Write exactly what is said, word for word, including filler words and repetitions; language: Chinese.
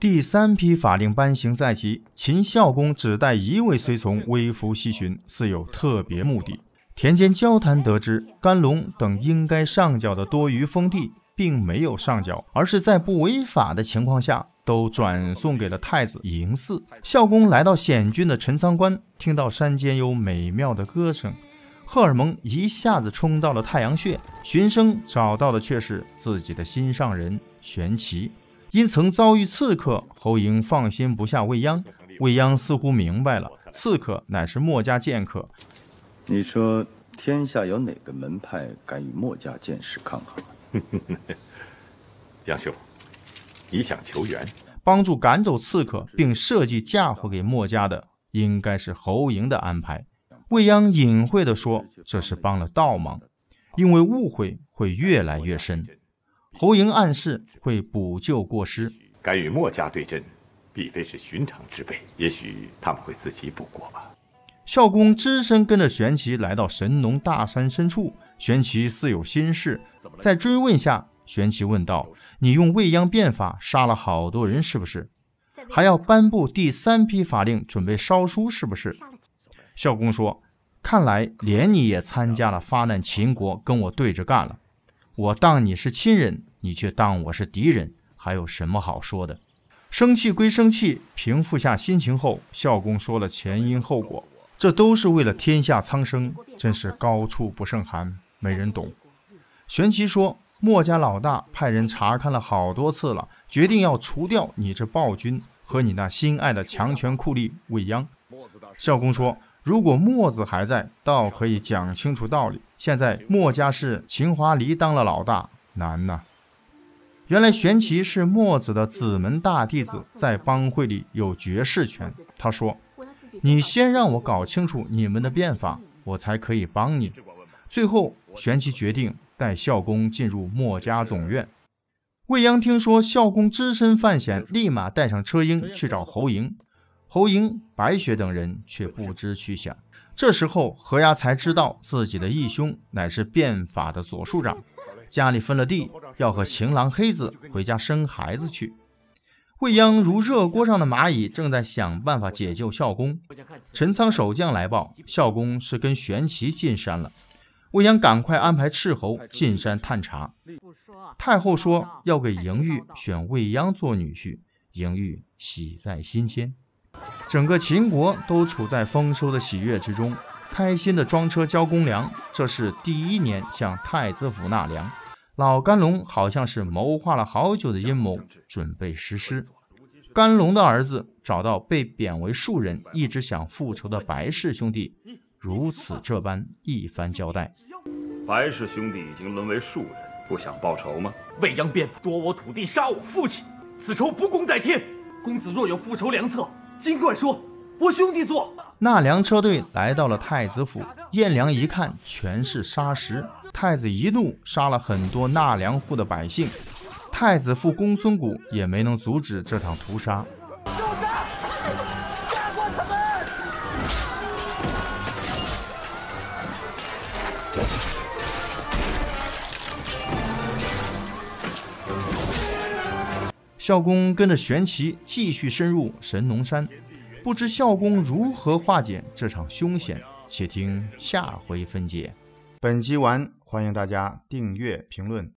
第三批法令颁行在即，秦孝公只带一位随从微服西巡，似有特别目的。田间交谈得知，甘龙等应该上缴的多余封地并没有上缴，而是在不违法的情况下都转送给了太子嬴驷。孝公来到险峻的陈仓关，听到山间有美妙的歌声，荷尔蒙一下子冲到了太阳穴，循声找到的却是自己的心上人玄奇。因曾遭遇刺客，侯嬴放心不下未央。未央似乎明白了，刺客乃是墨家剑客。 你说天下有哪个门派敢与墨家剑士抗衡？ 杨兄，你想求援？ 帮助赶走刺客并设计嫁祸给墨家的，应该是侯嬴的安排。未央隐晦地说，这是帮了倒忙，因为误会会越来越深。侯嬴暗示会补救过失。 敢与墨家对阵，必非是寻常之辈，也许他们会自己补过吧。 孝公只身跟着玄奇来到神农大山深处，玄奇似有心事，在追问下，玄奇问道：你用未央变法杀了好多人是不是？还要颁布第三批法令，准备烧书是不是？孝公说：看来连你也参加了发难秦国，跟我对着干了。我当你是亲人，你却当我是敌人，还有什么好说的？生气归生气，平复下心情后，孝公说了前因后果，这都是为了天下苍生，真是高处不胜寒，没人懂。玄奇说，墨家老大派人查看了好多次了，决定要除掉你这暴君和你那心爱的强权酷吏未央。孝公说，如果墨子还在，倒可以讲清楚道理。现在墨家是秦华离当了老大，难呐。原来玄奇是墨子的子门大弟子，在帮会里有决事权。他说，你先让我搞清楚你们的变法，我才可以帮你。最后玄奇决定带孝公进入墨家总院。未央听说孝公只身犯险，立马带上车鹰去找侯嬴。侯嬴、白雪等人却不知去向。这时候何牙才知道自己的义兄乃是变法的左庶长，家里分了地，要和情郎黑子回家生孩子去。未央如热锅上的蚂蚁，正在想办法解救孝公。陈仓守将来报，孝公是跟玄奇进山了。未央赶快安排斥候进山探查。太后说要给嬴玉选未央做女婿，嬴玉喜在心间。整个秦国都处在丰收的喜悦之中，开心的装车交公粮。这是第一年向太子府纳粮，老甘龙好像是谋划了好久的阴谋，准备实施。甘龙的儿子找到被贬为庶人，一直想复仇的白氏兄弟，如此这般一番交代。 白氏兄弟已经沦为庶人，不想报仇吗？ 未央变法夺我土地，杀我父亲，此仇不共戴天。公子若有复仇良策，尽管说，我兄弟做。 纳粮车队来到了太子府，验粮一看，全是砂石。太子一怒，杀了很多纳粮户的百姓。太子父公孙贾也没能阻止这场屠杀。 动手！杀过他们！ 孝公跟着玄奇继续深入神农山，不知孝公如何化解这场凶险，且听下回分解。本集完，欢迎大家订阅评论。